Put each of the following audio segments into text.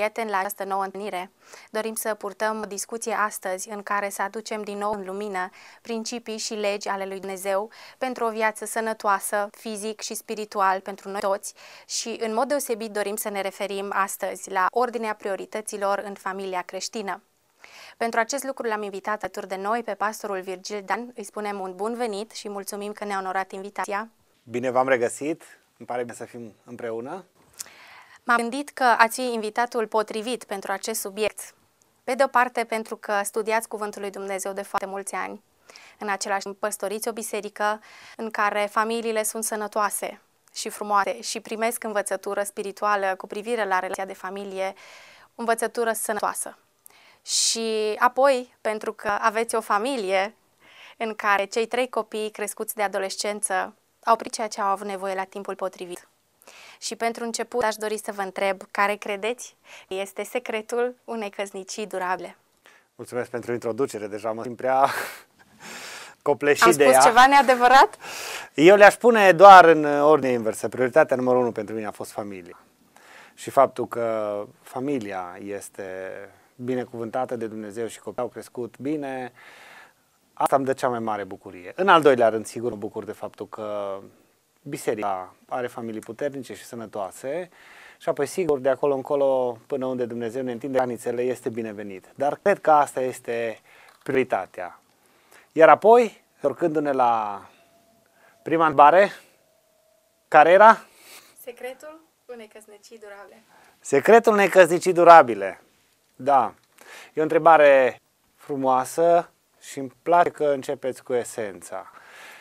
prieteni, la această nouă întâlnire. Dorim să purtăm o discuție astăzi în care să aducem din nou în lumină principii și legi ale lui Dumnezeu pentru o viață sănătoasă, fizic și spiritual pentru noi toți și în mod deosebit dorim să ne referim astăzi la ordinea priorităților în familia creștină. Pentru acest lucru l-am invitat alături de noi pe pastorul Virgil Dan. Îi spunem un bun venit și mulțumim că ne-a onorat invitația. Bine v-am regăsit, îmi pare bine să fim împreună. M-am gândit că ați fi invitatul potrivit pentru acest subiect. Pe de o parte pentru că studiați Cuvântul lui Dumnezeu de foarte mulți ani. În același timp păstoriți o biserică în care familiile sunt sănătoase și frumoase și primesc învățătură spirituală cu privire la relația de familie, învățătură sănătoasă. Și apoi pentru că aveți o familie în care cei 3 copii crescuți de adolescență au primit ceea ce au avut nevoie la timpul potrivit. Și pentru început aș dori să vă întreb care credeți este secretul unei căsnicii durabile. Mulțumesc pentru introducere, deja mă simt prea copleșit de ea. Am spus ceva neadevărat? Eu le-aș pune doar în ordine inversă. Prioritatea numărul 1 pentru mine a fost familia. Și faptul că familia este binecuvântată de Dumnezeu și copiii au crescut bine, asta îmi dă cea mai mare bucurie. În al doilea rând, sigur, mă bucur de faptul că biserica are familii puternice și sănătoase și apoi, sigur, de acolo încolo, până unde Dumnezeu ne întinde granițele, este binevenit. Dar cred că asta este prioritatea. Iar apoi, urcându-ne la prima întrebare, care era? Secretul unei căsnicii durabile. Secretul unei căsnicii durabile. Da, e o întrebare frumoasă și îmi place că începeți cu esența.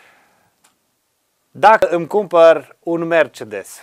Dacă îmi cumpăr un Mercedes,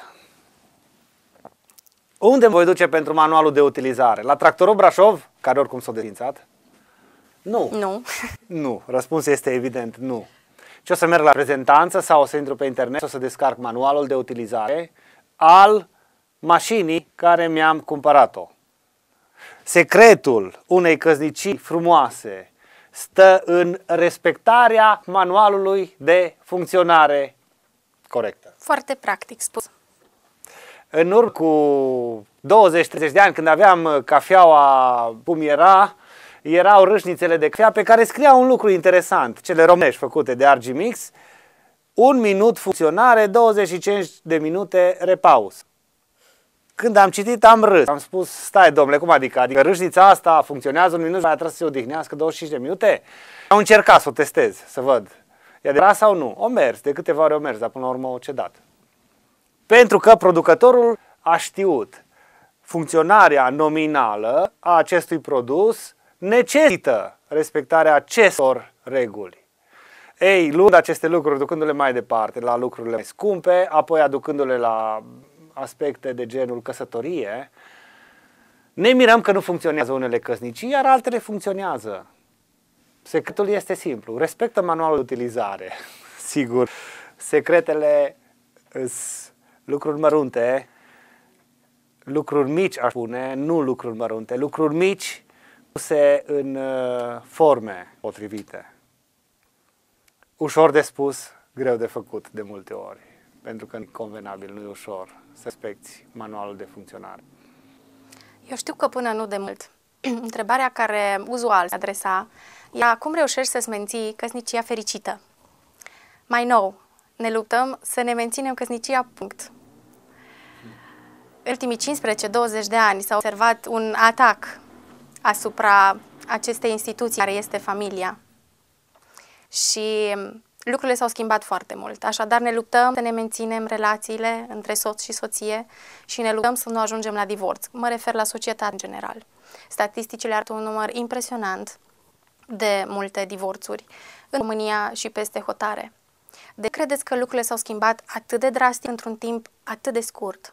unde îmi voi duce pentru manualul de utilizare? La Tractorul Brașov, care oricum s-a desfințat? Nu. Nu. Nu. Răspunsul este evident nu. Ce o să merg la prezentanță sau o să intru pe internet și o să descarc manualul de utilizare al mașinii care mi-am cumpărat-o. Secretul unei căsnicii frumoase stă în respectarea manualului de funcționare corectă. Foarte practic spus. În urmă cu 20-30 de ani, când aveam cafeaua cum era, erau râșnițele de cafea pe care scria un lucru interesant, cele românești făcute de Argimix, 1 minut funcționare, 25 de minute repaus. Când am citit, am râs. Am spus, stai domnule, cum adică? Adică râșnița asta funcționează 1 minut și mai trebuie să se odihnească 25 de minute? Am încercat să o testez, să văd. E adevărat sau nu? O mers, de câteva ori o mers, dar până la urmă o cedat. Pentru că producătorul a știut funcționarea nominală a acestui produs necesită respectarea acestor reguli. Ei, luând aceste lucruri, ducându-le mai departe la lucrurile mai scumpe, apoi aducându-le la aspecte de genul căsătorie, ne mirăm că nu funcționează unele căsnicii, iar altele funcționează. Secretul este simplu. Respectă manualul de utilizare. Sigur, secretele sunt lucruri mărunte, lucruri mici, aș spune, nu lucruri mărunte, lucruri mici puse în forme potrivite. Ușor de spus, greu de făcut de multe ori, pentru că convenabil, nu e ușor să respecti manualul de funcționare. Eu știu că până nu de mult, întrebarea care uzual se adresa era cum reușești să-ți menții căsnicia fericită. Mai nou, ne luptăm să ne menținem căsnicia punct. În ultimii 15-20 de ani s-a observat un atac asupra acestei instituții care este familia. Și lucrurile s-au schimbat foarte mult. Așadar ne luptăm să ne menținem relațiile între soț și soție și ne luptăm să nu ajungem la divorț. Mă refer la societate în general. Statisticile arată un număr impresionant de multe divorțuri în România și peste hotare. De credeți că lucrurile s-au schimbat atât de drastic într-un timp atât de scurt?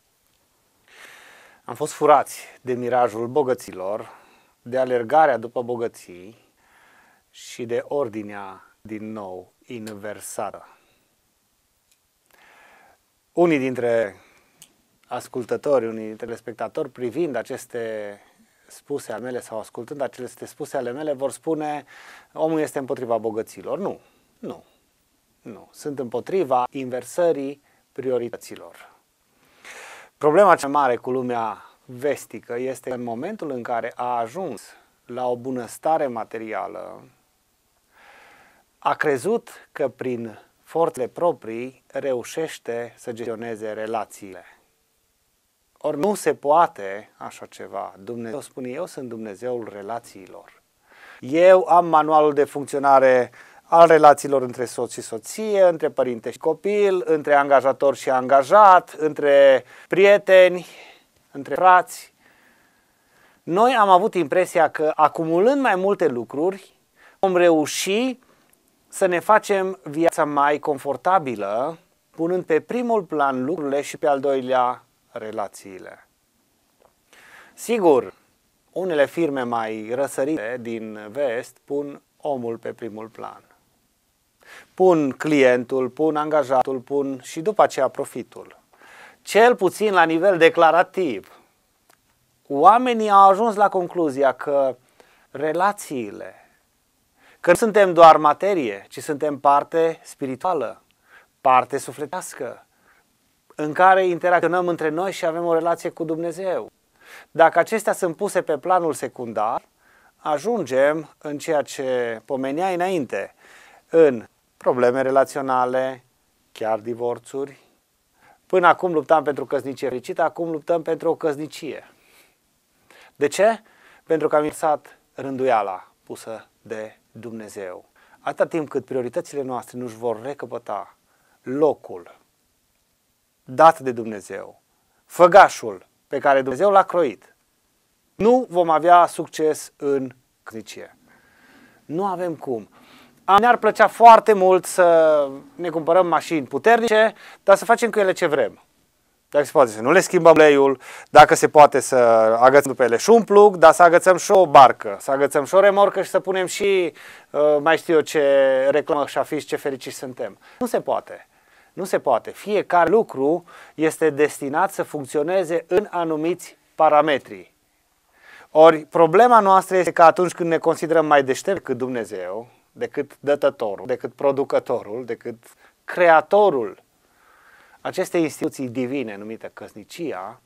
Am fost furați de mirajul bogăților, de alergarea după bogății și de ordinea din nou inversată. Unii dintre ascultători, unii dintre spectatori, privind aceste spuse ale mele sau ascultând aceste spuse ale mele, vor spune omul este împotriva bogăților. Nu, nu, nu. Sunt împotriva inversării priorităților. Problema cea mare cu lumea vestică este în momentul în care a ajuns la o bunăstare materială, a crezut că prin forțele proprii reușește să gestioneze relațiile. Ori nu se poate așa ceva. Dumnezeu spune, eu sunt Dumnezeul relațiilor. Eu am manualul de funcționare al relațiilor între soț și soție, între părinte și copil, între angajator și angajat, între prieteni, între frați. Noi am avut impresia că acumulând mai multe lucruri, vom reuși să ne facem viața mai confortabilă, punând pe primul plan lucrurile și pe al doilea relațiile. Sigur, unele firme mai răsărite din vest pun omul pe primul plan. Pun clientul, pun angajatul, pun și după aceea profitul. Cel puțin la nivel declarativ. Oamenii au ajuns la concluzia că relațiile, că nu suntem doar materie, ci suntem parte spirituală, parte sufletească, în care interacționăm între noi și avem o relație cu Dumnezeu. Dacă acestea sunt puse pe planul secundar, ajungem în ceea ce pomeneai înainte, în probleme relaționale, chiar divorțuri. Până acum luptam pentru căsnicie fericită, acum luptăm pentru o căsnicie. De ce? Pentru că am lăsat rânduiala pusă de Dumnezeu. Atâta timp cât prioritățile noastre nu-și vor recăpăta locul dat de Dumnezeu, făgașul pe care Dumnezeu l-a croit, nu vom avea succes în căsnicie. Nu avem cum. Ne-ar plăcea foarte mult să ne cumpărăm mașini puternice, dar să facem cu ele ce vrem. Dacă se poate să nu le schimbăm uleiul, dacă se poate să agățăm pe ele și un plug, dar să agățăm și o barcă, să agățăm și o remorcă și să punem și mai știu eu ce reclamă și afiș, ce fericiți suntem. Nu se poate. Nu se poate. Fiecare lucru este destinat să funcționeze în anumiți parametri. Ori problema noastră este că atunci când ne considerăm mai deștept decât Dumnezeu, decât dătătorul, decât producătorul, decât creatorul acestei instituții divine numită căsnicia,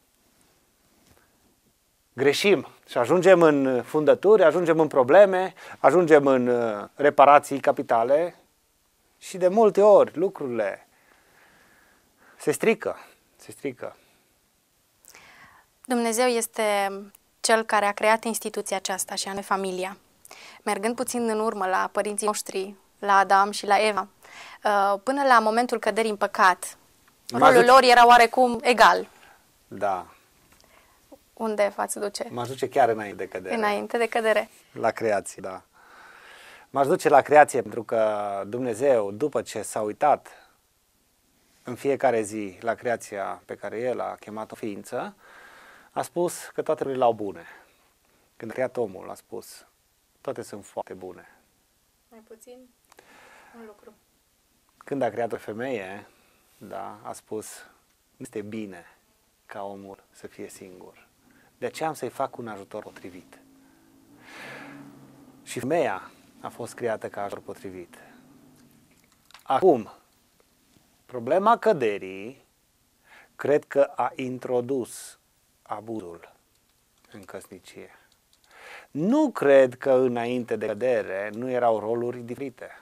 greșim și ajungem în fundături, ajungem în probleme, ajungem în reparații capitale și de multe ori lucrurile se strică. Dumnezeu este Cel care a creat instituția aceasta și anume familia. Mergând puțin în urmă la părinții noștri, la Adam și la Eva, până la momentul căderii în păcat, rolul lor era oarecum egal. Da. Unde v-ați duce? M-aș duce chiar înainte de cădere. Înainte de cădere. La creație, da. M-aș duce la creație pentru că Dumnezeu, după ce s-a uitat în fiecare zi la creația pe care El a chemat-o ființă, a spus că toate lucrurile erau bune. Când a creat omul, a spus, toate sunt foarte bune. Mai puțin un lucru. Când a creat o femeie, da, a spus, nu este bine ca omul să fie singur. De aceea am să-i fac un ajutor potrivit. Și femeia a fost creată ca ajutor potrivit. Acum, problema căderii, cred că a introdus abuzul în căsnicie. Nu cred că înainte de cădere nu erau roluri diferite.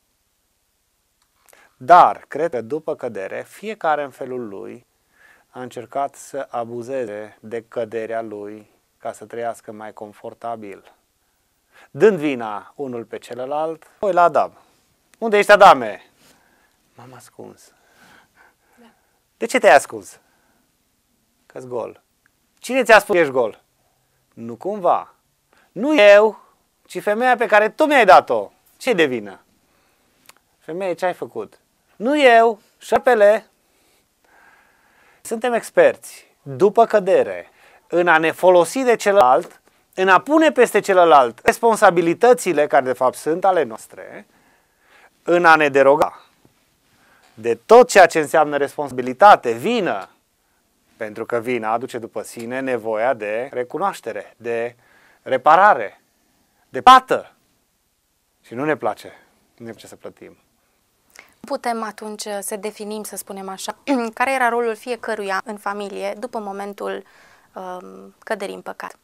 Dar cred că după cădere, fiecare în felul lui a încercat să abuzeze de căderea lui ca să trăiască mai confortabil, dând vina unul pe celălalt. Păi la Adam. Unde ești, Adame? M-am ascuns. Da. De ce te-ai ascuns? Că-s gol. Cine ți-a spus că ești gol? Nu cumva. Nu eu, ci femeia pe care tu mi-ai dat-o. Ce-i de vină? Femeie, ce ai făcut? Nu eu, șerpele. Suntem experți, după cădere, în a ne folosi de celălalt, în a pune peste celălalt responsabilitățile care de fapt sunt ale noastre, în a ne deroga de tot ceea ce înseamnă responsabilitate, vină, pentru că vina aduce după sine nevoia de recunoaștere, de reparare, de plată. Și nu ne place să plătim. Putem atunci să definim, să spunem așa, care era rolul fiecăruia în familie după momentul căderii în păcat.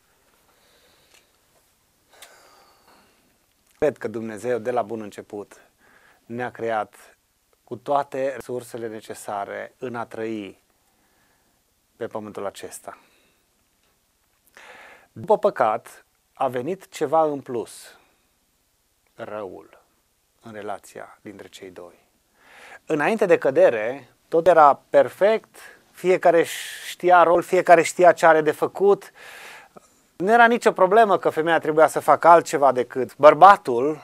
Cred că Dumnezeu de la bun început ne-a creat cu toate resursele necesare în a trăi pe pământul acesta. După păcat a venit ceva în plus, răul, în relația dintre cei doi. Înainte de cădere, tot era perfect, fiecare știa rol, fiecare știa ce are de făcut. Nu era nicio problemă că femeia trebuia să facă altceva decât bărbatul.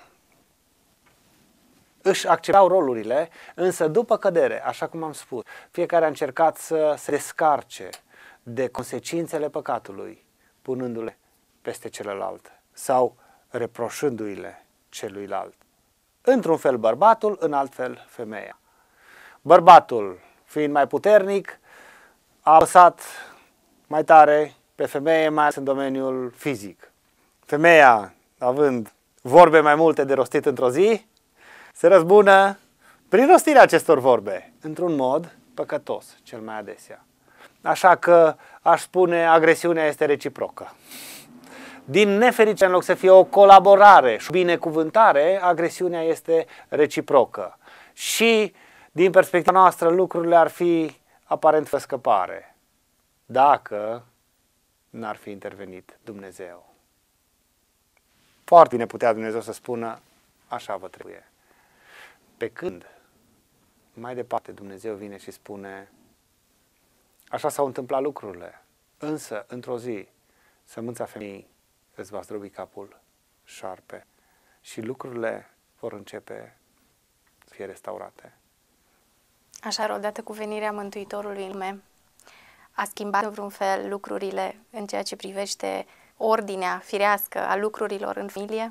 Își acceptau rolurile, însă după cădere, așa cum am spus, fiecare a încercat să se descarce de consecințele păcatului, punându-le peste celălalt sau reproșându-i-le celuilalt. Într-un fel bărbatul, în alt fel femeia. Bărbatul, fiind mai puternic, a apăsat mai tare pe femeie, mai ales în domeniul fizic. Femeia, având vorbe mai multe de rostit într-o zi, se răzbună prin rostirea acestor vorbe, într-un mod păcătos, cel mai adesea. Așa că aș spune, agresiunea este reciprocă. Din nefericire, în loc să fie o colaborare și o binecuvântare, agresiunea este reciprocă. Și, din perspectiva noastră, lucrurile ar fi aparent fără scăpare, dacă n-ar fi intervenit Dumnezeu. Foarte bine putea Dumnezeu să spună, așa vă trebuie. Pe când, mai departe, Dumnezeu vine și spune, așa s-au întâmplat lucrurile, însă, într-o zi, sămânța femeii îți va zdrobi capul șarpe și lucrurile vor începe să fie restaurate. Așadar, odată cu venirea Mântuitorului în lume, a schimbat în vreun fel lucrurile în ceea ce privește ordinea firească a lucrurilor în familie?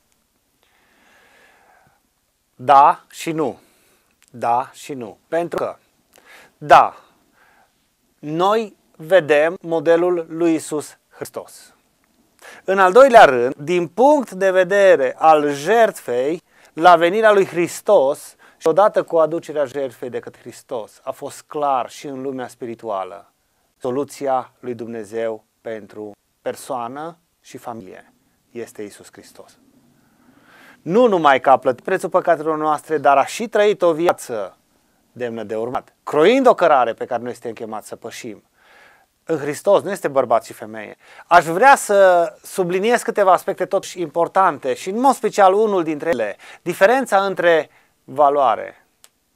Da și nu. Da și nu. Pentru că, da, noi vedem modelul lui Iisus Hristos. În al doilea rând, din punct de vedere al jertfei, la venirea lui Hristos și odată cu aducerea jertfei de către Hristos, a fost clar și în lumea spirituală soluția lui Dumnezeu pentru persoană și familie este Iisus Hristos. Nu numai că a plătit prețul păcatelor noastre, dar a și trăit o viață demnă de urmat, croind o cărare pe care noi suntem chemați să pășim. În Hristos nu este bărbat și femeie. Aș vrea să subliniez câteva aspecte totuși importante și în mod special unul dintre ele, diferența între valoare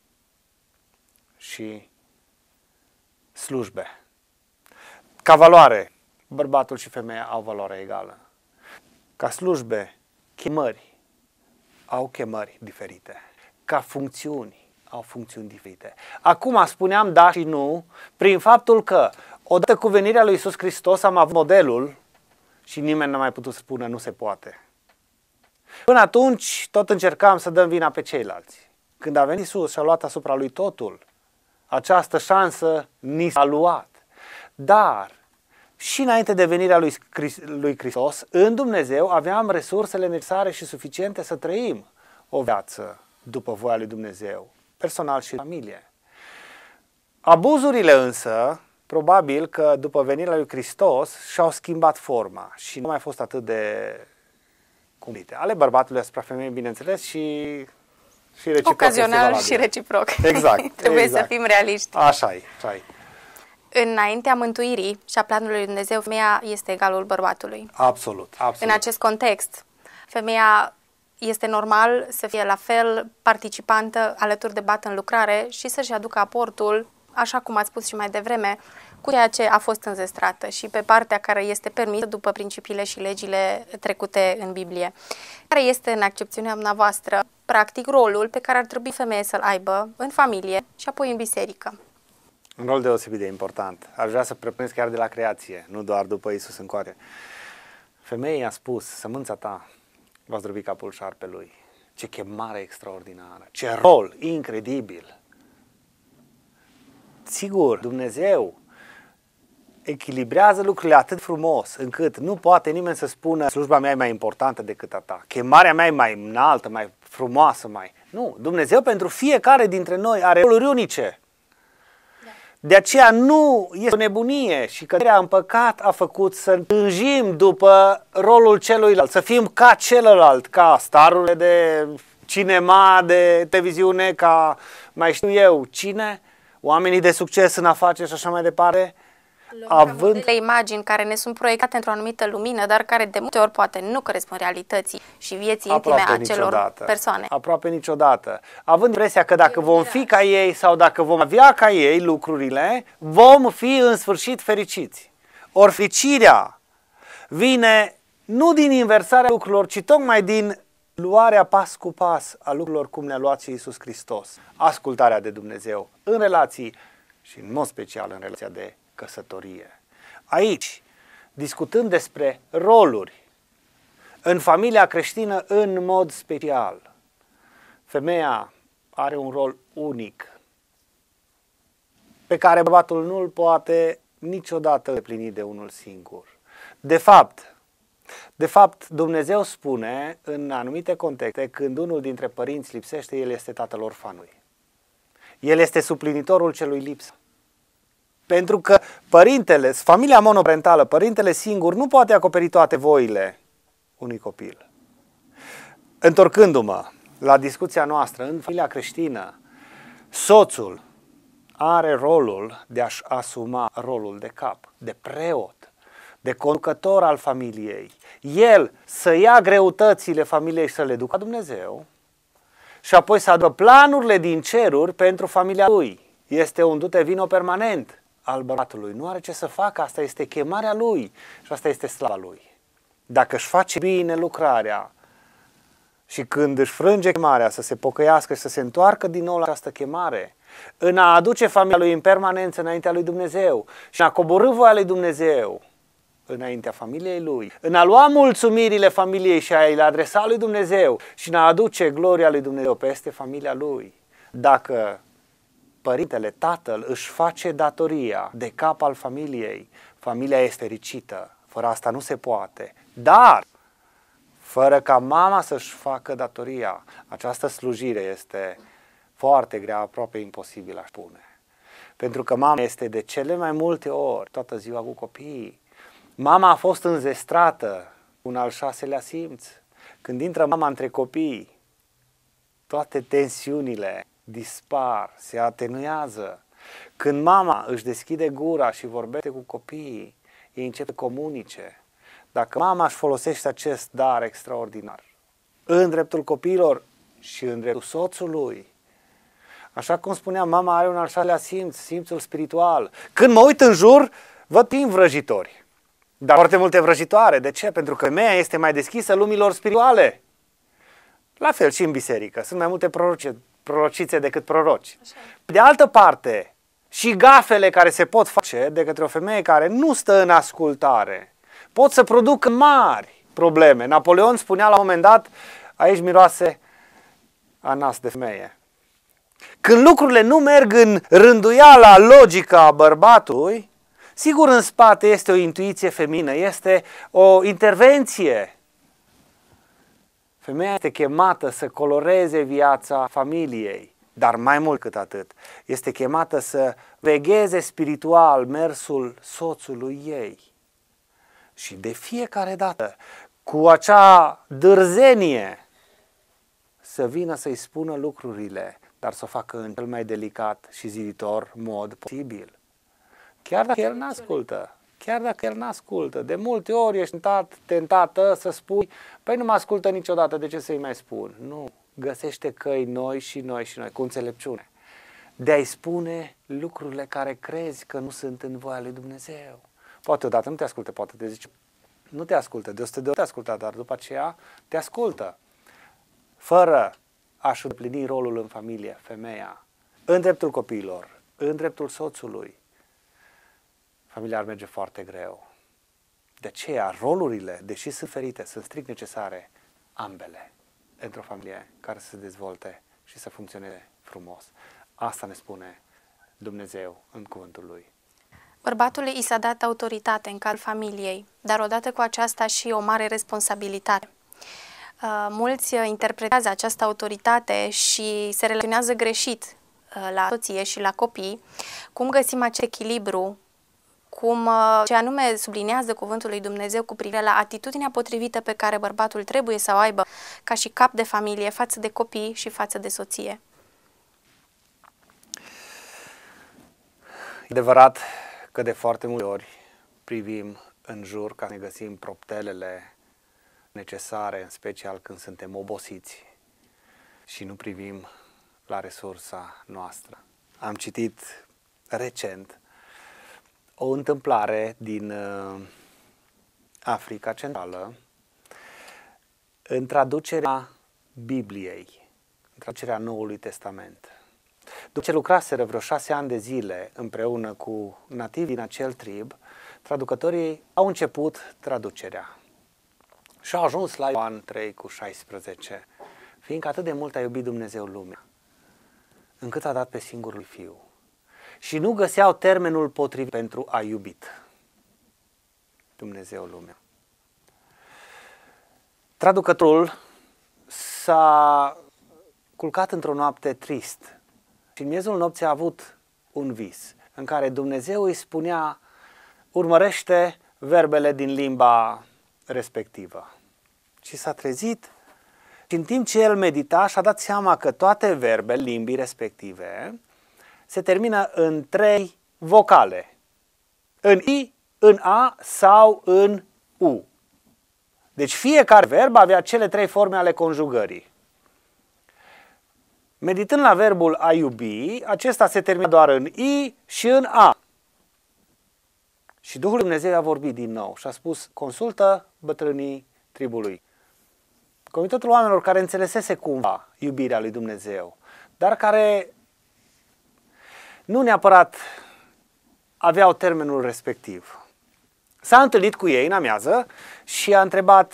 și slujbe. Ca valoare, bărbatul și femeia au valoare egală. Ca slujbe, chemări au chemări diferite. Ca funcțiuni au funcțiuni diferite. Acum spuneam da și nu prin faptul că odată cu venirea lui Iisus Hristos am avut modelul și nimeni n-a mai putut spune nu se poate. Până atunci tot încercam să dăm vina pe ceilalți. Când a venit Iisus și a luat asupra lui totul, această șansă ni s-a luat. Dar și înainte de venirea lui Hristos, în Dumnezeu aveam resursele necesare și suficiente să trăim o viață după voia lui Dumnezeu, personal și familie. Abuzurile însă, probabil că după venirea lui Hristos și-au schimbat forma și nu mai fost atât de cumplite. Ale bărbatului asupra femeii, bineînțeles, și reciproc. Ocazional și reciproc. Exact. Trebuie exact. să fim realiști. Așa e, așa e. Înaintea mântuirii și a planului lui Dumnezeu, femeia este egalul bărbatului. Absolut, absolut. În acest context, femeia este normal să fie la fel participantă alături de bărbat în lucrare și să-și aducă aportul, așa cum ați spus și mai devreme, cu ceea ce a fost înzestrată și pe partea care este permisă după principiile și legile trecute în Biblie. Care este, în accepțiunea dumneavoastră, practic rolul pe care ar trebui femeia să-l aibă în familie și apoi în biserică? Un rol deosebit de important. Aș vrea să prepunesc chiar de la creație, nu doar după Iisus încoace. Femeia a spus, sămânța ta va zdrobi capul șarpelui. Ce chemare extraordinară, ce rol incredibil. Sigur, Dumnezeu echilibrează lucrurile atât frumos încât nu poate nimeni să spună slujba mea e mai importantă decât a ta, chemarea mea e mai înaltă, mai frumoasă, mai... Nu, Dumnezeu pentru fiecare dintre noi are roluri unice. De aceea nu este o nebunie și căderea în păcat a făcut să tânjim după rolul celuilalt, să fim ca celălalt, ca starurile de cinema, de televiziune, ca mai știu eu cine, oamenii de succes în afaceri și așa mai departe. Având de imagini care ne sunt proiectate într-o anumită lumină, dar care de multe ori poate nu corespund realității și vieții intime a celor persoane. Aproape niciodată. Având impresia că dacă vom fi ca ei sau dacă vom avea ca ei lucrurile, vom fi în sfârșit fericiți. Ori fericirea vine nu din inversarea lucrurilor, ci tocmai din luarea pas cu pas a lucrurilor cum le-a luat și Iisus Hristos. Ascultarea de Dumnezeu în relații și în mod special în relația de căsătorie. Aici, discutând despre roluri în familia creștină în mod special, femeia are un rol unic pe care bărbatul nu îl poate niciodată îndeplini de unul singur. De fapt, Dumnezeu spune în anumite contexte, când unul dintre părinți lipsește, el este tatăl orfanului. El este suplinitorul celui lipsă. Pentru că părintele, familia monoparentală, părintele singur nu poate acoperi toate voile unui copil. Întorcându-mă la discuția noastră, în familia creștină, soțul are rolul de a-și asuma rolul de cap, de preot, de conducător al familiei. El să ia greutățile familiei și să le ducă la Dumnezeu și apoi să aducă planurile din ceruri pentru familia lui. Este un du-te vino permanent al bărbatului. Nu are ce să facă, asta este chemarea lui și asta este slava lui. Dacă își face bine lucrarea și când își frânge chemarea să se pocăiască și să se întoarcă din nou la această chemare, în a aduce familia lui în permanență înaintea lui Dumnezeu și în a coborî voia lui Dumnezeu înaintea familiei lui, în a lua mulțumirile familiei și a le adresa lui Dumnezeu și în a aduce gloria lui Dumnezeu peste familia lui. Dacă părintele, tatăl, își face datoria de cap al familiei, familia este fericită. Fără asta nu se poate. Dar, fără ca mama să-și facă datoria, această slujire este foarte grea, aproape imposibilă, aș spune. Pentru că mama este de cele mai multe ori toată ziua cu copiii. Mama a fost înzestrată cu un al șaselea simț. Când intră mama între copii, toate tensiunile dispar, se atenuează. Când mama își deschide gura și vorbește cu copiii, ei încep să comunice. Dacă mama își folosește acest dar extraordinar în dreptul copiilor și în dreptul soțului, așa cum spuneam, mama are un al șaselea simț, simțul spiritual. Când mă uit în jur, văd timp vrăjitori, dar foarte multe vrăjitoare. De ce? Pentru că femeia este mai deschisă lumilor spirituale. La fel și în biserică. Sunt mai multe prorocițe decât proroci. Așa. De altă parte, și gafele care se pot face de către o femeie care nu stă în ascultare pot să producă mari probleme. Napoleon spunea la un moment dat, aici miroase a nas de femeie. Când lucrurile nu merg în rânduiala logică a bărbatului, sigur în spate este o intuiție feminină, este o intervenție. Femeia este chemată să coloreze viața familiei, dar mai mult cât atât, este chemată să vegheze spiritual mersul soțului ei. Și de fiecare dată, cu acea dârzenie, să vină să-i spună lucrurile, dar să o facă în cel mai delicat și ziditor mod posibil. Chiar dacă el n-ascultă. Chiar dacă el n-ascultă, de multe ori ești tentată să spui, păi nu mă ascultă niciodată, de ce să-i mai spun? Nu, găsește căi noi și noi și noi, cu înțelepciune, de a-i spune lucrurile care crezi că nu sunt în voia lui Dumnezeu. Poate odată nu te ascultă, poate te zice, nu te ascultă, de 100 de ori te ascultă, dar după aceea te ascultă. Fără a-și împlini rolul în familie, femeia, în dreptul copiilor, în dreptul soțului, familia ar merge foarte greu. De aceea, rolurile, deși sunt ferite, sunt strict necesare ambele într-o familie care să se dezvolte și să funcționeze frumos. Asta ne spune Dumnezeu în cuvântul Lui. Bărbatului i s-a dat autoritate în cadrul familiei, dar odată cu aceasta și o mare responsabilitate. Mulți interpretează această autoritate și se relaționează greșit la soție și la copii, cum găsim acest echilibru, ce anume sublinează cuvântul lui Dumnezeu cu privire la atitudinea potrivită pe care bărbatul trebuie să o aibă ca și cap de familie față de copii și față de soție. E adevărat că de foarte multe ori privim în jur ca să ne găsim proptelele necesare, în special când suntem obosiți și nu privim la resursa noastră. Am citit recent o întâmplare din Africa Centrală în traducerea Bibliei, în traducerea Noului Testament. După ce lucraseră vreo 6 ani de zile împreună cu nativi din acel trib, traducătorii au început traducerea și au ajuns la Ioan 3:16, fiindcă atât de mult a iubit Dumnezeu lumea, încât a dat pe singurul Fiu. Și nu găseau termenul potrivit pentru a iubit Dumnezeu lumea. Traducătorul s-a culcat într-o noapte trist și în miezul nopții a avut un vis în care Dumnezeu îi spunea: urmărește verbele din limba respectivă. Și s-a trezit și în timp ce el medita și-a dat seama că toate verbele limbii respective se termină în 3 vocale, în I, în A sau în U. Deci fiecare verb avea cele 3 forme ale conjugării. Meditând la verbul a iubi, acesta se termină doar în I și în A. Și Duhul Dumnezeu a vorbit din nou și a spus: consultă bătrânii tribului. Comitetul oamenilor care înțelesese cumva iubirea lui Dumnezeu, dar care nu neapărat aveau termenul respectiv. S-a întâlnit cu ei în amiază și a întrebat: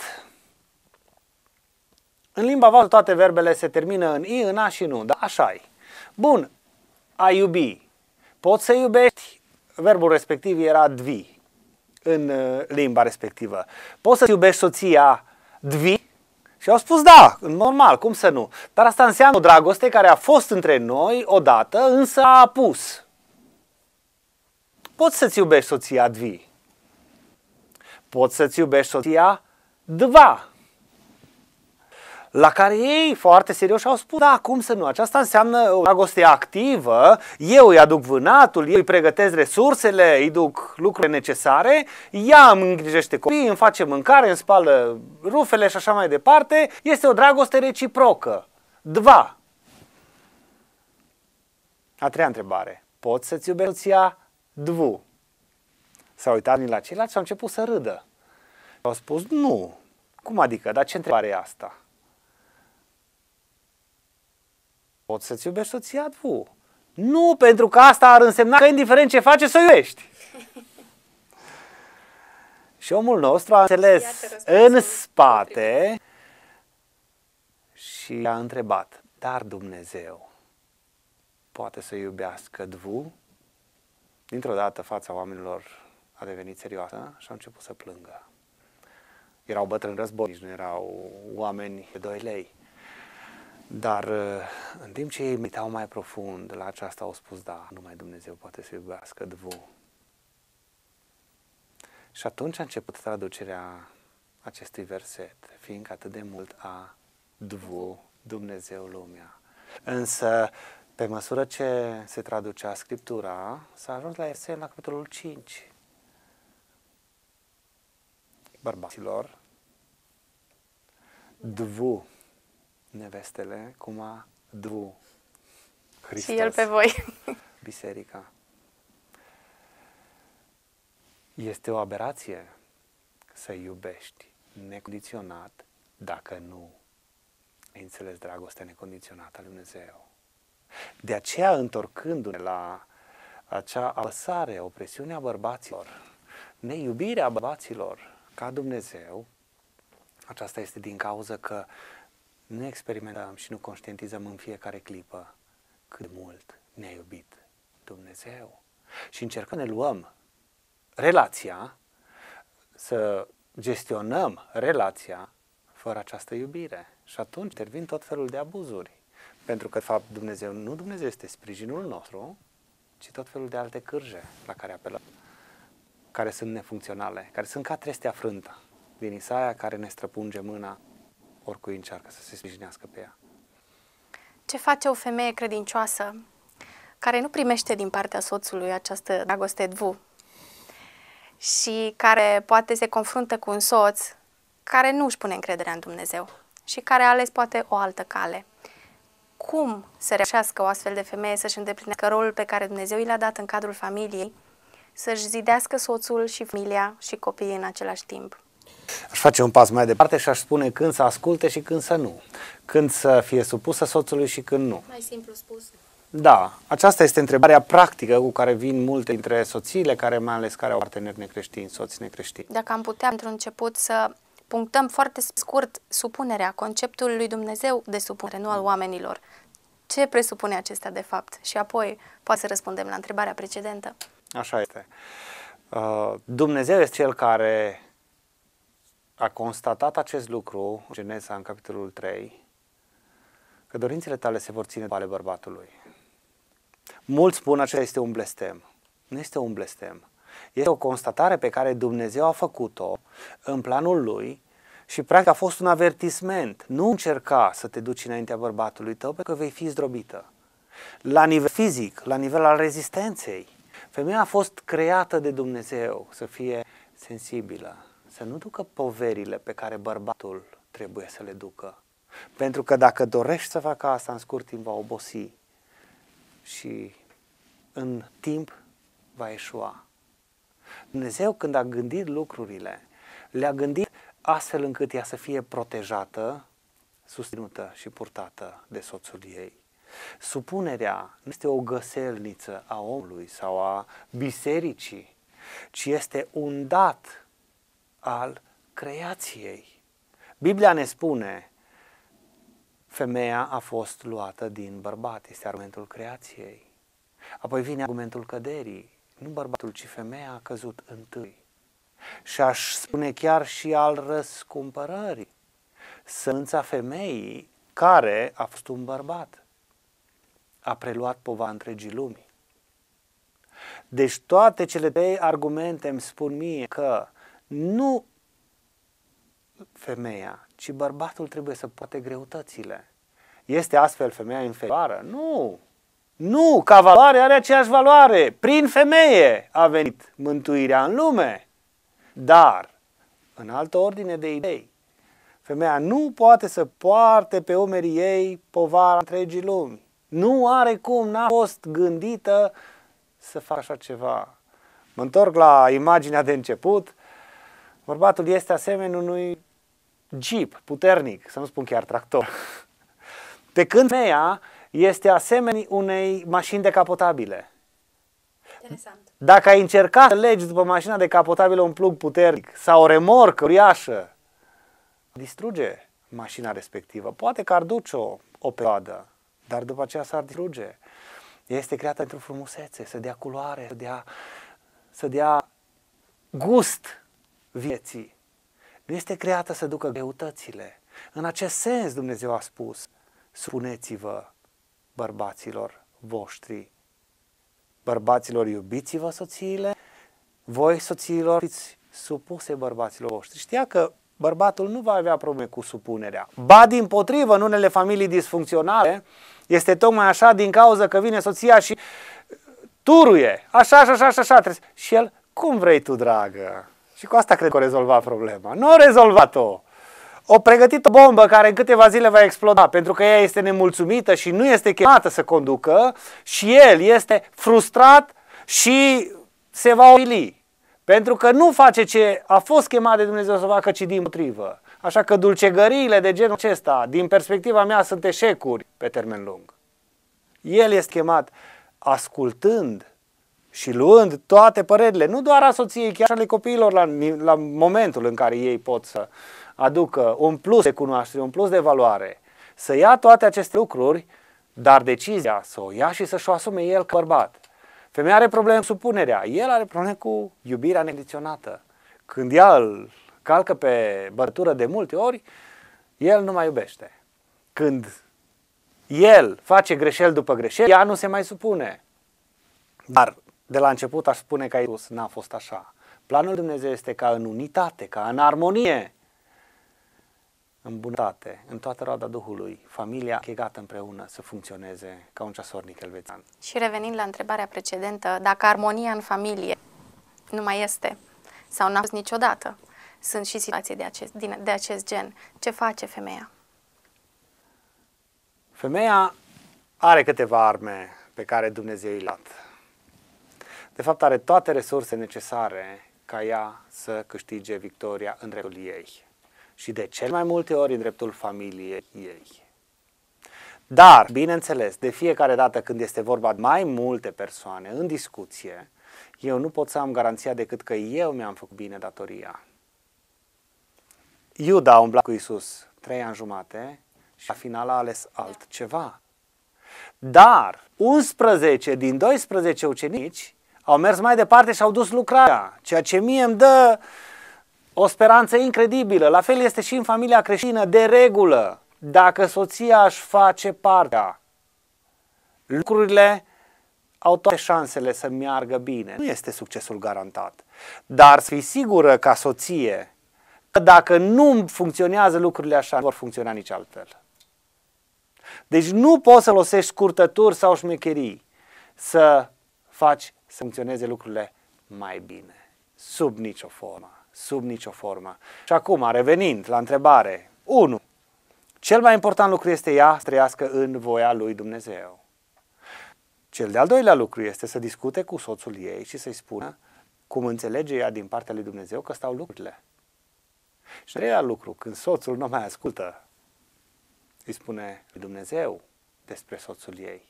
în limba voastră toate verbele se termină în I, în A și în U, da? Așa-i. Bun, a iubi. Poți să iubești? Verbul respectiv era dvi în limba respectivă. Poți să iubești soția dvi? Și au spus da, normal, cum să nu? Dar asta înseamnă o dragoste care a fost între noi odată, însă a apus. Poți să-ți iubești soția dvi. Poți să-ți iubești soția dva. La care ei foarte serios au spus: da, cum să nu? Aceasta înseamnă o dragoste activă, eu îi aduc vânatul, eu îi pregătesc resursele, îi duc lucrurile necesare, ea îmi îngrijește copiii, îmi face mâncare, îmi spală rufele și așa mai departe. Este o dragoste reciprocă. Dva. A treia întrebare: poți să-ți iubești soția dvu? S-au uitat la ceilalți și au început să râdă. Au spus: nu. Cum adică? Dar ce întrebare e asta? Poți să-ți iubești soția dvu? Nu, pentru că asta ar însemna că indiferent ce faci, să o iubești. Și omul nostru a înțeles în spate și a întrebat: dar Dumnezeu poate să iubească dvu? Dintr-o dată fața oamenilor a devenit serioasă și au început să plângă. Erau bătrâni războinici, nu erau oameni de 2 lei. Dar în timp ce ei meditau mai profund la aceasta, au spus: da, numai Dumnezeu poate să iubească dvu. Și atunci a început traducerea acestui verset: fiindcă atât de mult a dvu Dumnezeu lumea. Însă, pe măsură ce se traducea Scriptura, s-a ajuns la Esen, la capitolul 5. Bărbaților, dvu nevestele, cum a dvu Hristos. Și El pe voi. Biserica. Este o aberație să iubești necondiționat dacă nu ai înțeles dragostea necondiționată a lui Dumnezeu. De aceea, întorcându-ne la acea apăsare, opresiunea bărbaților, neiubirea bărbaților ca Dumnezeu, aceasta este din cauza că nu experimentăm și nu conștientizăm în fiecare clipă cât de mult ne-a iubit Dumnezeu. Și încercăm să ne luăm relația, să gestionăm relația fără această iubire. Și atunci intervin tot felul de abuzuri. Pentru că, de fapt, Dumnezeu este sprijinul nostru, ci tot felul de alte cârje la care apelăm, care sunt nefuncționale, care sunt ca trestea frântă din Isaia, care ne străpunge mâna oricui încearcă să se sprijinească pe ea. Ce face o femeie credincioasă care nu primește din partea soțului această dragoste dvu și care poate se confruntă cu un soț care nu își pune încrederea în Dumnezeu și care a ales poate o altă cale? Cum să reușească o astfel de femeie să-și îndeplinească rolul pe care Dumnezeu i l-a dat în cadrul familiei, să-și zidească soțul și familia și copiii în același timp? Aș face un pas mai departe și aș spune când să asculte și când să nu. Când să fie supusă soțului și când nu. Mai simplu spus. Da, aceasta este întrebarea practică cu care vin multe dintre soțiile, mai ales care au parteneri necreștini, soți necreștini. Dacă am putea, într-un început, să punctăm foarte scurt supunerea, conceptul lui Dumnezeu de supunere, nu al oamenilor. Ce presupune acesta de fapt? Și apoi poate să răspundem la întrebarea precedentă. Așa este. Dumnezeu este Cel care a constatat acest lucru, în Geneza, în capitolul 3, că dorințele tale se vor ține ale bărbatului. Mulți spun că acesta este un blestem. Nu este un blestem. Este o constatare pe care Dumnezeu a făcut-o în planul Lui și practic a fost un avertisment. Nu încerca să te duci înaintea bărbatului tău pentru că vei fi zdrobită. La nivel fizic, la nivel al rezistenței, femeia a fost creată de Dumnezeu să fie sensibilă, să nu ducă poverile pe care bărbatul trebuie să le ducă. Pentru că dacă dorești să facă asta, în scurt timp va obosi și în timp va eșua. Dumnezeu, când a gândit lucrurile, le-a gândit astfel încât ea să fie protejată, susținută și purtată de soțul ei. Supunerea nu este o găselniță a omului sau a bisericii, ci este un dat al creației. Biblia ne spune, femeia a fost luată din bărbat, este argumentul creației. Apoi vine argumentul căderii, nu bărbatul, ci femeia a căzut întâi. Și aș spune chiar și al răscumpărării. Sămânța femeii care a fost un bărbat a preluat povara întregii lumi. Deci toate cele trei argumente îmi spun mie că nu femeia, ci bărbatul trebuie să poate greutățile. Este astfel femeia inferioară? Nu! Nu! Ca valoare are aceeași valoare. Prin femeie a venit mântuirea în lume. Dar, în altă ordine de idei, femeia nu poate să poarte pe umerii ei povara întregii lumi. Nu are cum, n-a fost gândită să facă așa ceva. Mă întorc la imaginea de început. Bărbatul este asemenea unui jeep puternic, să nu spun chiar tractor. Pe când femeia este asemenea unei mașini decapotabile. Interesant. Dacă ai încercat să legi după mașina decapotabilă un plug puternic sau o remorcă uriașă, distruge mașina respectivă. Poate că ar duce o perioadă, dar după aceea s-ar distruge. Ea este creată pentru frumusețe, să dea culoare, să dea gust vieții. Nu este creată să ducă greutățile. În acest sens Dumnezeu a spus, supuneți-vă bărbaților voștri. Bărbaților, iubiți-vă soțiile, voi soțiilor fiți supuse bărbaților voștri. Știa că bărbatul nu va avea probleme cu supunerea. Ba dimpotrivă, în unele familii disfuncționale, este tocmai așa din cauza că vine soția și turuie. Așa. Și el, cum vrei tu, dragă? Și cu asta cred că o rezolva problema. Nu a rezolvat-o. O pregătit o bombă care în câteva zile va exploda, pentru că ea este nemulțumită și nu este chemată să conducă și el este frustrat și se va omili. Pentru că nu face ce a fost chemat de Dumnezeu să facă, ci dimpotrivă. Așa că dulcegăriile de genul acesta, din perspectiva mea, sunt eșecuri pe termen lung. El este chemat ascultând și luând toate părerile, nu doar a soției, chiar și ale copiilor la momentul în care ei pot să aducă un plus de cunoaștere, un plus de valoare, să ia toate aceste lucruri, dar decizia să o ia și să-și o asume el ca bărbat. Femeia are probleme cu supunerea, el are probleme cu iubirea necondiționată. Când ea îl calcă pe bătură de multe ori, el nu mai iubește. Când el face greșeli după greșeli, ea nu se mai supune. Dar de la început aș spune că Iisus n-a fost așa. Planul lui Dumnezeu este ca în unitate, ca în armonie, în bunătate, în toată roada Duhului, familia chegată împreună să funcționeze ca un ceasornic elvețian. Și revenind la întrebarea precedentă, dacă armonia în familie nu mai este sau n-a fost niciodată, sunt și situații de acest gen, ce face femeia? Femeia are câteva arme pe care Dumnezeu i-a dat. De fapt, are toate resurse necesare ca ea să câștige victoria în dreptul ei. Și de cel mai multe ori în dreptul familiei ei. Dar, bineînțeles, de fiecare dată când este vorba de mai multe persoane în discuție, eu nu pot să am garanția decât că eu mi-am făcut bine datoria. Iuda a umblat cu Iisus 3 ani jumate și la final a ales altceva. Dar 11 din 12 ucenici au mers mai departe și au dus lucrarea, ceea ce mie îmi dă o speranță incredibilă. La fel este și în familia creștină, de regulă. Dacă soția își face partea, lucrurile au toate șansele să meargă bine. Nu este succesul garantat. Dar să fii sigură ca soție că dacă nu funcționează lucrurile așa, nu vor funcționa nici altfel. Deci nu poți să folosești scurtături sau șmecherii să faci să funcționeze lucrurile mai bine. Sub nicio formă. Sub nicio formă. Și acum, revenind la întrebare 1. Cel mai important lucru este ea să trăiască în voia lui Dumnezeu. Cel de-al doilea lucru este să discute cu soțul ei și să-i spună cum înțelege ea din partea lui Dumnezeu că stau lucrurile. Și al treilea lucru, când soțul nu mai ascultă, îi spune lui Dumnezeu despre soțul ei.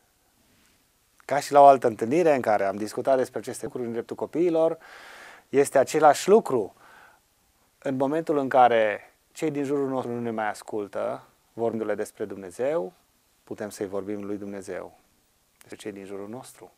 Ca și la o altă întâlnire în care am discutat despre aceste lucruri în dreptul copiilor, este același lucru. În momentul în care cei din jurul nostru nu ne mai ascultă, vorbindu-le despre Dumnezeu, putem să-i vorbim lui Dumnezeu despre cei din jurul nostru.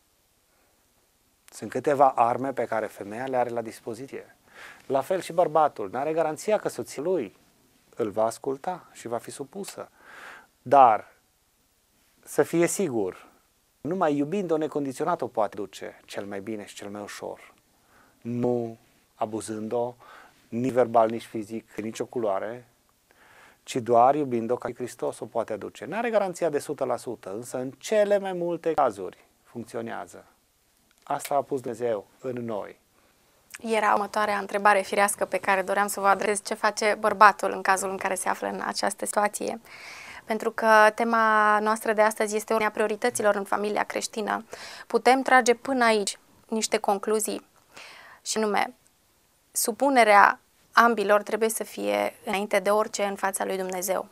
Sunt câteva arme pe care femeia le are la dispoziție. La fel și bărbatul. N-are garanția că soția lui îl va asculta și va fi supusă. Dar să fie sigur, numai iubind-o necondiționat o poate duce cel mai bine și cel mai ușor. Nu abuzând-o, nici verbal, nici fizic, nici o culoare, ci doar iubind-o ca Hristos o poate aduce. N-are garanția de 100%, însă în cele mai multe cazuri funcționează. Asta a pus Dumnezeu în noi. Era următoarea întrebare firească pe care doream să vă adresez. Ce face bărbatul în cazul în care se află în această situație? Pentru că tema noastră de astăzi este una a priorităților în familia creștină. Putem trage până aici niște concluzii și anume, supunerea ambilor trebuie să fie înainte de orice în fața lui Dumnezeu.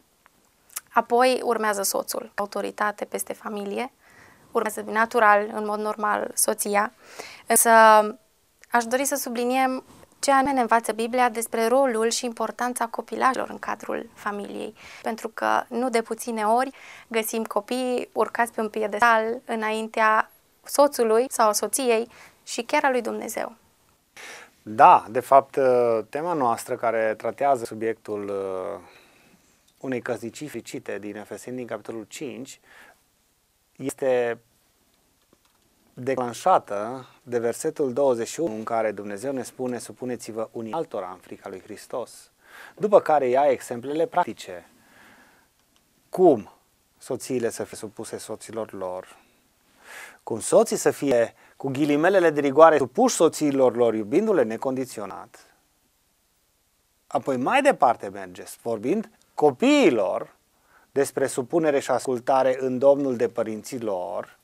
Apoi urmează soțul, autoritate peste familie, urmează natural, în mod normal, soția. Însă aș dori să subliniem ce anume ne învață Biblia despre rolul și importanța copilașilor în cadrul familiei. Pentru că nu de puține ori găsim copii urcați pe un piedestal înaintea soțului sau soției și chiar a lui Dumnezeu. Da, de fapt, tema noastră care tratează subiectul unei căsnicii fericite din Efeseni, din capitolul 5, este declanșată de versetul 21 în care Dumnezeu ne spune: supuneți-vă unii altora în frica lui Hristos. După care ia exemplele practice. Cum soțiile să fie supuse soților lor, cum soții să fie, cu ghilimelele de rigoare, supuși soțiilor lor, iubindu-le necondiționat. Apoi mai departe mergeți, vorbind copiilor despre supunere și ascultare în Domnul de părinții lor.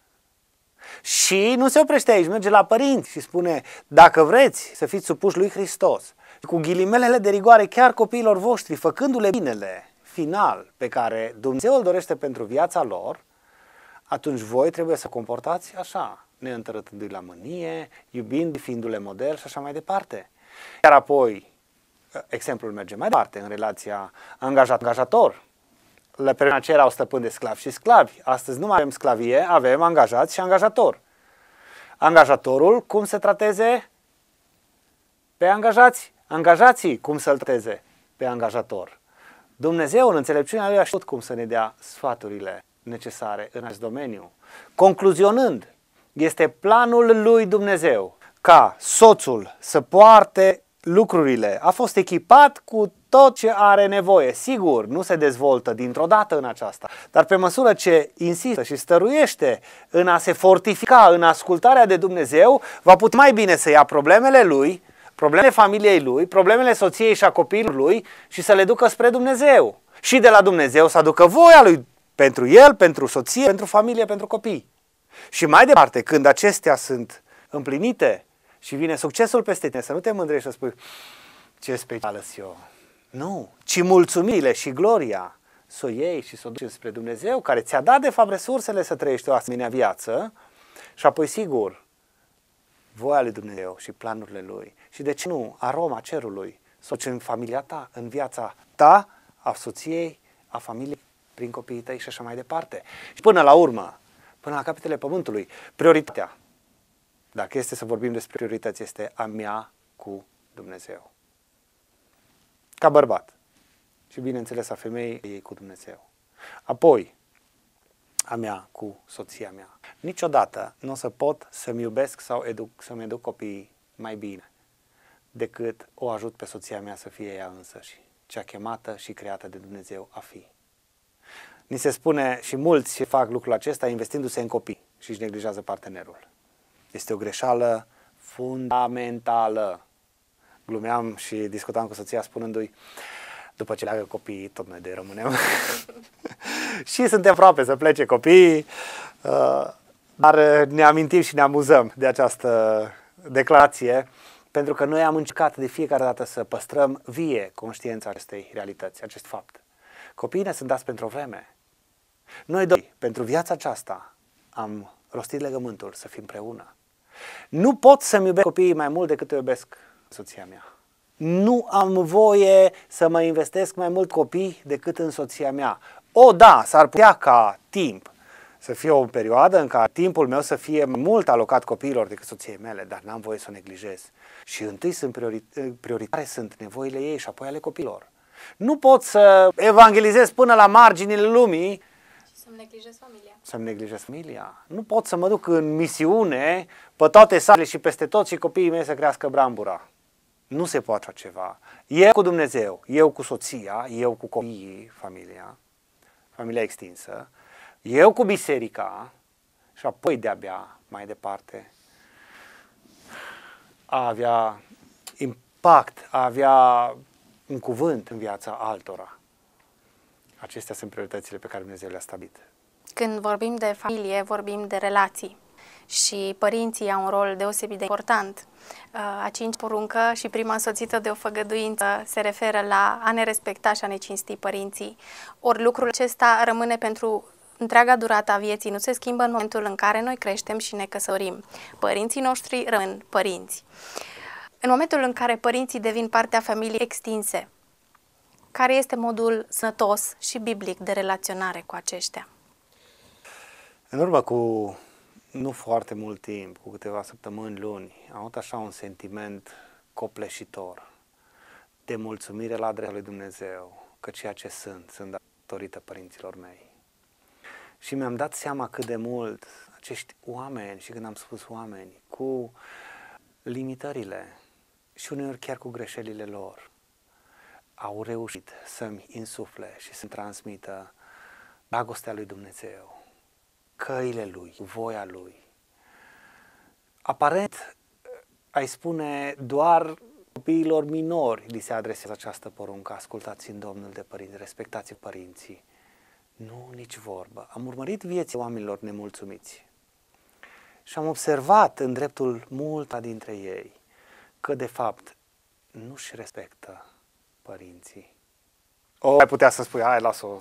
Și nu se oprește aici, merge la părinți și spune: dacă vreți să fiți supuși lui Hristos, cu ghilimelele de rigoare chiar copiilor voștri, făcându-le binele final pe care Dumnezeu îl dorește pentru viața lor, atunci voi trebuie să comportați așa, neîntărătându-i la mânie, iubind, fiindu-le model și așa mai departe. Iar apoi, exemplul merge mai departe în relația angajat-angajator. La perioada aceea erau stăpâni de sclavi și sclavi. Astăzi nu mai avem sclavie, avem angajați și angajator. Angajatorul cum să trateze pe angajați? Angajații cum să-l trateze pe angajator? Dumnezeu, în înțelepciunea Lui, a știut cum să ne dea sfaturile necesare în acest domeniu. Concluzionând, este planul lui Dumnezeu ca soțul să poarte lucrurile. A fost echipat cu tot ce are nevoie. Sigur, nu se dezvoltă dintr-o dată în aceasta, dar pe măsură ce insistă și stăruiește în a se fortifica în ascultarea de Dumnezeu, va putea mai bine să ia problemele lui, problemele familiei lui, problemele soției și a copiilor lui și să le ducă spre Dumnezeu. Și de la Dumnezeu să aducă voia lui pentru el, pentru soție, pentru familie, pentru copii. Și mai departe, când acestea sunt împlinite și vine succesul peste tine, să nu te mândrești și să spui ce special eu. Nu, ci mulțumirile și gloria să o iei și să o duci spre Dumnezeu, care ți-a dat de fapt resursele să trăiești o asemenea viață și apoi sigur voia lui Dumnezeu și planurile Lui. Și de ce nu aroma cerului să o duci în familia ta, în viața ta, a soției, a familiei, prin copiii tăi și așa mai departe. Și până la urmă, până la capetele pământului, prioritatea, dacă este să vorbim despre priorități, este a mea cu Dumnezeu. Ca bărbat. Și bineînțeles a femeii ei cu Dumnezeu. Apoi, a mea cu soția mea. Niciodată nu o să pot să-mi iubesc sau să-mi educ copiii mai bine decât o ajut pe soția mea să fie ea însăși, cea chemată și creată de Dumnezeu a fi. Ni se spune și mulți fac lucrul acesta investindu-se în copii și își neglijează partenerul. Este o greșeală fundamentală. Glumeam și discutam cu soția spunându-i, după ce leagă copiii, tot noi de rămânem. Și suntem aproape să plece copiii, dar ne amintim și ne amuzăm de această declarație, pentru că noi am încercat de fiecare dată să păstrăm vie conștiința acestei realități, acest fapt. Copiii ne sunt dați pentru o vreme. Noi doi, pentru viața aceasta, am rostit legământul să fim împreună. Nu pot să-mi iubesc copiii mai mult decât o iubesc soția mea. Nu am voie să mă investesc mai mult copii decât în soția mea. Da, s-ar putea ca timp să fie o perioadă în care timpul meu să fie mult alocat copiilor decât soției mele, dar n-am voie să o neglijez. Și întâi sunt prioritare sunt nevoile ei și apoi ale copiilor. Nu pot să evangelizez până la marginile lumii și să-mi neglijez familia. Să-mi neglijez familia. Nu pot să mă duc în misiune pe toate satele și peste tot și copiii mei să crească brambura. Nu se poate așa ceva. Eu cu Dumnezeu, eu cu soția, eu cu copiii, familia extinsă, eu cu biserica și apoi de-abia mai departe a avea impact, a avea un cuvânt în viața altora. Acestea sunt prioritățile pe care Dumnezeu le-a stabilit. Când vorbim de familie, vorbim de relații și părinții au un rol deosebit de important. A 5 poruncă și prima însoțită de o făgăduință se referă la a ne respecta și a ne cinsti părinții. Ori lucrul acesta rămâne pentru întreaga durată a vieții, nu se schimbă în momentul în care noi creștem și ne căsătorim. Părinții noștri rămân părinți. În momentul în care părinții devin partea familiei extinse, care este modul sănătos și biblic de relaționare cu aceștia? În urmă cu nu foarte mult timp, cu câteva săptămâni, luni, am avut așa un sentiment copleșitor de mulțumire la adresa lui Dumnezeu, că ceea ce sunt datorită părinților mei. Și mi-am dat seama cât de mult acești oameni, și când am spus oameni, cu limitările și uneori chiar cu greșelile lor, au reușit să-mi insufle și să-mi transmită dragostea lui Dumnezeu, căile Lui, voia Lui. Aparent, ai spune, doar copiilor minori li se adresează această poruncă: ascultați în Domnul de părinți, respectați părinții. Nu, nici vorbă. Am urmărit vieții oamenilor nemulțumiți și am observat în dreptul multa dintre ei că, de fapt, nu-și respectă părinții. Ai putea să spui, hai, lasă-o.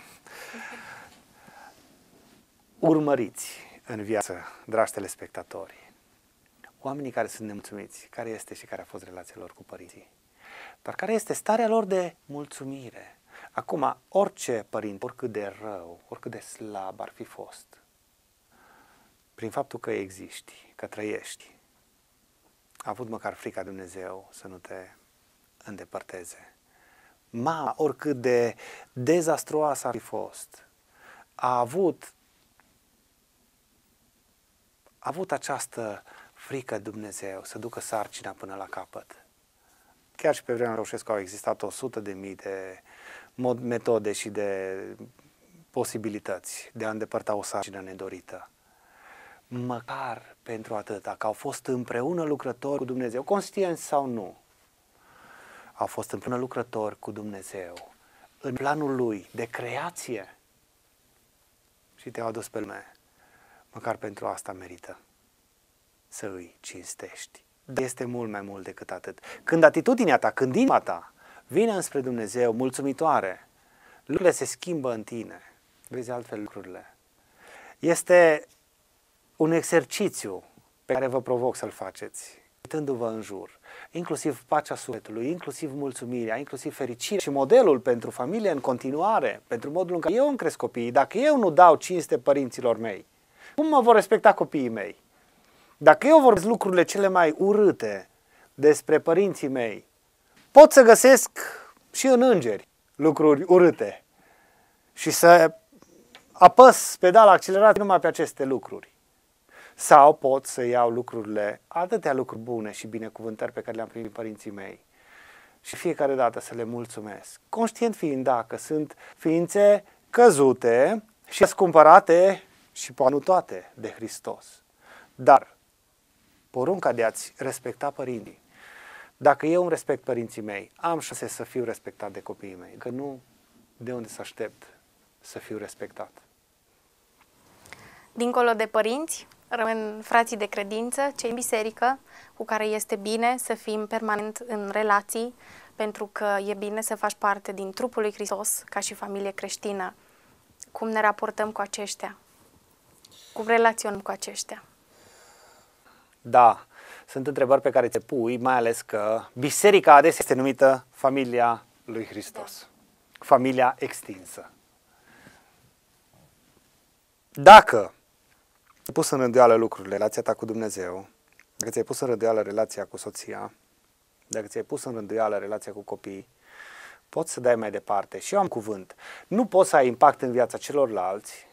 Urmăriți în viață, dragi telespectatori, oamenii care sunt nemulțumiți, care este și care a fost relația lor cu părinții, dar care este starea lor de mulțumire. Acum, orice părinte, oricât de rău, oricât de slab ar fi fost, prin faptul că existi, că trăiești, a avut măcar frica Dumnezeu să nu te îndepărteze. Mama, oricât de dezastruoasă ar fi fost, a avut această frică de Dumnezeu să ducă sarcina până la capăt. Chiar și pe vremea Ceaușescu au existat 100.000 de metode și de posibilități de a îndepărta o sarcină nedorită. Măcar pentru atâta, că au fost împreună lucrători cu Dumnezeu, conștienți sau nu, au fost împreună lucrători cu Dumnezeu în planul Lui de creație și te-au adus pe lume. Măcar pentru asta merită să îi cinstești. Este mult mai mult decât atât. Când atitudinea ta, când inima ta vine înspre Dumnezeu mulțumitoare, lucrurile se schimbă în tine. Vezi altfel lucrurile. Este un exercițiu pe care vă provoc să-l faceți, uitându-vă în jur, inclusiv pacea sufletului, inclusiv mulțumirea, inclusiv fericirea și modelul pentru familie în continuare, pentru modul în care eu îmi cresc copiii. Dacă eu nu dau cinste părinților mei, cum mă vor respecta copiii mei? Dacă eu vorbesc lucrurile cele mai urâte despre părinții mei, pot să găsesc și în îngeri lucruri urâte și să apăs pedala accelerată numai pe aceste lucruri. Sau pot să iau lucrurile, atâtea lucruri bune și binecuvântări pe care le-am primit părinții mei și fiecare dată să le mulțumesc. Conștient fiind că sunt ființe căzute și scumpărate și poate nu toate de Hristos. Dar porunca de a-ți respecta părinții, dacă eu îmi respect părinții mei, am șanse să fiu respectat de copiii mei. Că nu, de unde să aștept să fiu respectat? Dincolo de părinți, rămân frații de credință, cei în biserică, cu care este bine să fim permanent în relații, pentru că e bine să faci parte din trupul lui Hristos, ca și familie creștină. Cum ne raportăm cu aceștia? Cum relaționăm cu aceștia? Da, sunt întrebări pe care ți le pui, mai ales că biserica adesea este numită familia lui Hristos. Da. Familia extinsă. Dacă ai pus în rânduială lucrurile, relația ta cu Dumnezeu, dacă ți-ai pus în rânduială relația cu soția, dacă ți-ai pus în rânduială relația cu copiii, poți să dai mai departe. Și eu am cuvânt. Nu poți să ai impact în viața celorlalți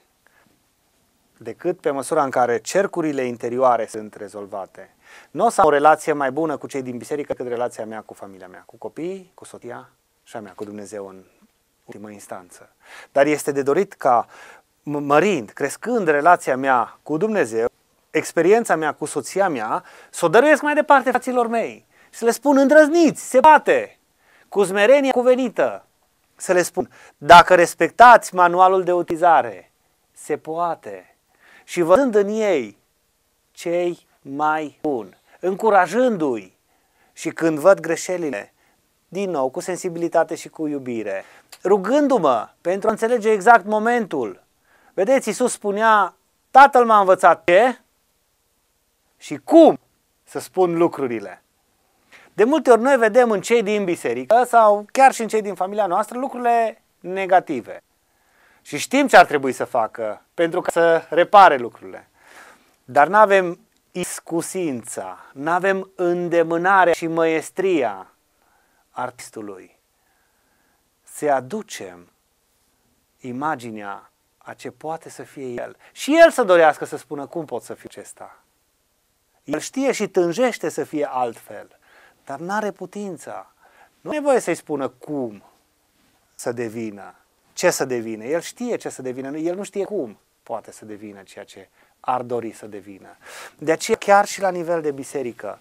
decât pe măsura în care cercurile interioare sunt rezolvate. Nu o să am o relație mai bună cu cei din biserică decât relația mea cu familia mea, cu copiii, cu soția și a mea, cu Dumnezeu în ultimă instanță. Dar este de dorit ca, mărind, crescând relația mea cu Dumnezeu, experiența mea cu soția mea, să o dăruiesc mai departe fraților mei. Să le spun: îndrăzniți, se poate, cu smerenie cuvenită. Să le spun: dacă respectați manualul de utilizare, se poate. Și văzând în ei cei mai buni, încurajându-i și când văd greșelile, din nou, cu sensibilitate și cu iubire, rugându-mă pentru a înțelege exact momentul. Vedeți, Iisus spunea: Tatăl m-a învățat ce și cum să spun lucrurile. De multe ori noi vedem în cei din biserică sau chiar și în cei din familia noastră lucrurile negative. Și știm ce ar trebui să facă pentru ca să repare lucrurile. Dar nu avem iscusința, nu avem îndemânarea și măiestria artistului. Să aducem imaginea a ce poate să fie el. Și el să dorească să spună: cum pot să fiu acesta? El știe și tânjește să fie altfel, dar n-are putința. Nu e nevoie să-i spună cum să devină, ce să devină. El știe ce să devină, el nu știe cum poate să devină ceea ce ar dori să devină. De aceea, chiar și la nivel de biserică,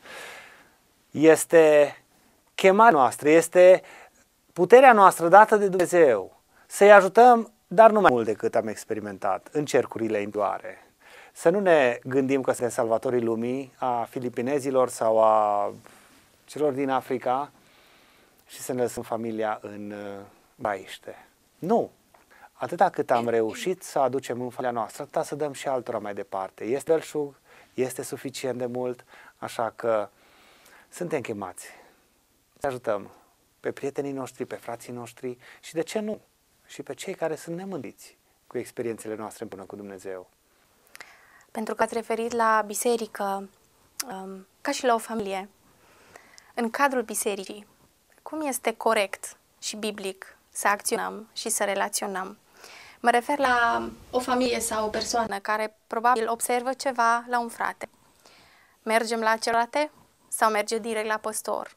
este chemarea noastră, este puterea noastră dată de Dumnezeu să-i ajutăm, dar nu mai mult decât am experimentat în cercurile interioare. Să nu ne gândim că suntem salvatorii lumii, a filipinezilor sau a celor din Africa și să ne lăsăm familia în baiște. Nu! Atâta cât am reușit să aducem în familia noastră, atâta să dăm și altora mai departe. Este belșug, este suficient de mult, așa că suntem chemați să ajutăm pe prietenii noștri, pe frații noștri și, de ce nu, și pe cei care sunt nemândiți cu experiențele noastre împreună cu Dumnezeu. Pentru că ați referit la biserică ca și la o familie. În cadrul bisericii, cum este corect și biblic să acționăm și să relaționăm. Mă refer la o familie sau o persoană care probabil observă ceva la un frate. Mergem la celălalt sau merge direct la păstor?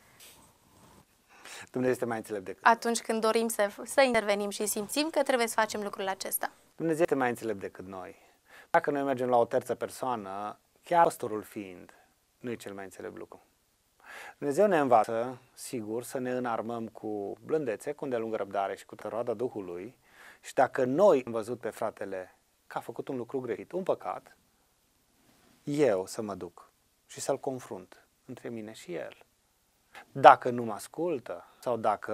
Dumnezeu este mai înțelept decât. Atunci când dorim să intervenim și simțim că trebuie să facem lucrul acesta. Dumnezeu este mai înțelept decât noi. Dacă noi mergem la o terță persoană, chiar păstorul fiind, nu e cel mai înțelept lucru. Dumnezeu ne învață, sigur, să ne înarmăm cu blândețe, cu îndelungă răbdare și cu roada Duhului. Și dacă noi am văzut pe fratele că a făcut un lucru greșit, un păcat, eu să mă duc și să-l confrunt între mine și el. Dacă nu mă ascultă sau dacă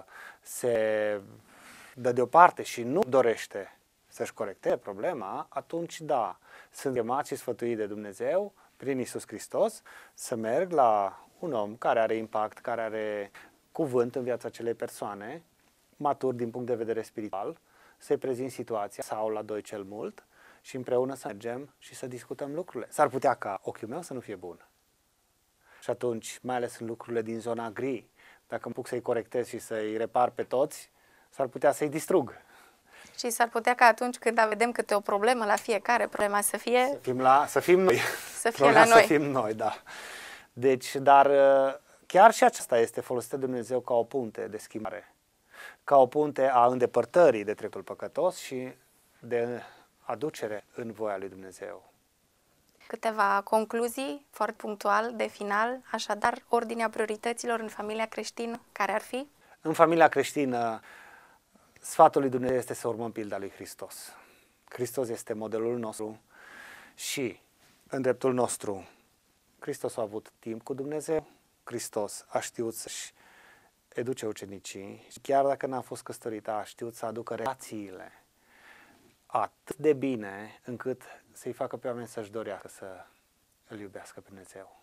se dă deoparte și nu dorește să-și corecteze problema, atunci da, sunt chemat și sfătuit de Dumnezeu prin Iisus Hristos să merg la un om care are impact, care are cuvânt în viața acelei persoane, matur din punct de vedere spiritual, să-i prezint situația sau la doi cel mult și împreună să mergem și să discutăm lucrurile. S-ar putea ca ochiul meu să nu fie bun. Și atunci, mai ales în lucrurile din zona gri, dacă îmi puc să-i corectez și să-i repar pe toți, s-ar putea să-i distrug. Și s-ar putea ca atunci când vedem câte o problemă la fiecare, problema să fie... Să fim noi. Să fie la noi. Să fim noi, da. Deci, dar chiar și aceasta este folosită de Dumnezeu ca o punte de schimbare, ca o punte a îndepărtării de trecutul păcătos și de aducere în voia lui Dumnezeu. Câteva concluzii foarte punctual, de final, așadar, ordinea priorităților în familia creștină, care ar fi? În familia creștină, sfatul lui Dumnezeu este să urmăm pilda lui Hristos. Hristos este modelul nostru și în dreptul nostru Hristos a avut timp cu Dumnezeu, Hristos a știut să-și educe ucenicii și chiar dacă n-a fost căsătorit, a știut să aducă relațiile atât de bine încât să-i facă pe oameni să-și dorească să îl iubească pe Dumnezeu,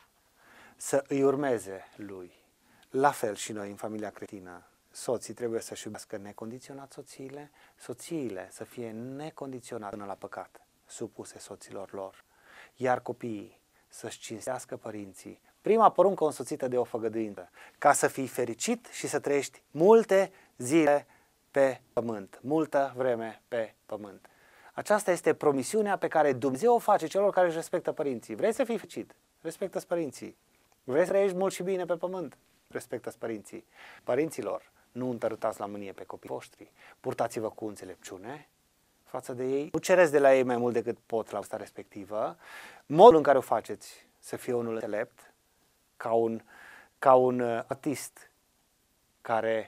să îi urmeze lui. La fel și noi în familia creștină, soții trebuie să-și iubească necondiționat soțiile să fie necondiționat până la păcat, supuse soților lor, iar copiii să-și cinstească părinții. Prima poruncă însoțită de o făgăduință, ca să fii fericit și să trăiești multe zile pe pământ, multă vreme pe pământ. Aceasta este promisiunea pe care Dumnezeu o face celor care își respectă părinții. Vrei să fii fericit? Respectă-ți părinții. Vrei să trăiești mult și bine pe pământ? Respectă-ți părinții. Părinților, nu întărâtați la mânie pe copiii voștri. Purtați-vă cu înțelepciune față de ei. Nu cereți de la ei mai mult decât pot la vârsta respectivă. Modul în care o faceți să fie unul înțelept, ca un artist care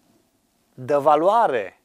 dă valoare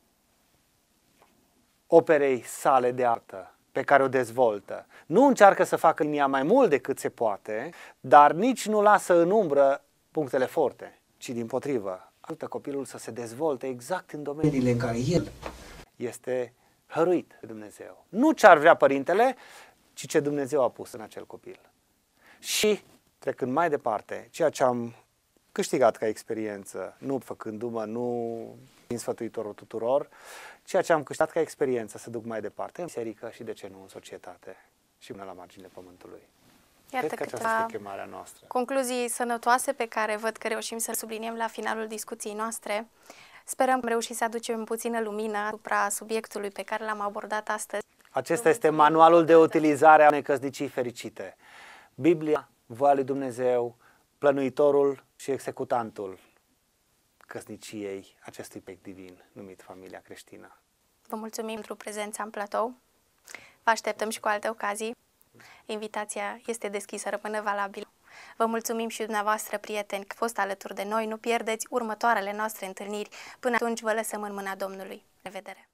operei sale de artă pe care o dezvoltă. Nu încearcă să facă linia mai mult decât se poate, dar nici nu lasă în umbră punctele forte, ci dimpotrivă. Ajută copilul să se dezvolte exact în domeniile în care el este hăruit de Dumnezeu. Nu ce ar vrea părintele, ci ce Dumnezeu a pus în acel copil. Și, trecând mai departe, ceea ce am câștigat ca experiență, nu făcându-mă, nu fiind sfătuitorul tuturor, ceea ce am câștigat ca experiență să duc mai departe în biserică și, de ce nu, în societate și până la marginile pământului. Iată Cred că aceasta este chemarea noastră. Concluzii sănătoase pe care văd că reușim să subliniem la finalul discuției noastre. Sperăm că am reușit să aducem puțină lumină asupra subiectului pe care l-am abordat astăzi. Acesta este manualul de utilizare a unei căsnicii fericite. Biblia, voia lui Dumnezeu, plănuitorul și executantul căsniciei acestui proiect divin numit familia creștină. Vă mulțumim pentru prezența în platou. Vă așteptăm și cu alte ocazii. Invitația este deschisă, rămâne valabilă. Vă mulțumim și dumneavoastră, prieteni, că ați fost alături de noi. Nu pierdeți următoarele noastre întâlniri. Până atunci vă lăsăm în mâna Domnului. Revedere!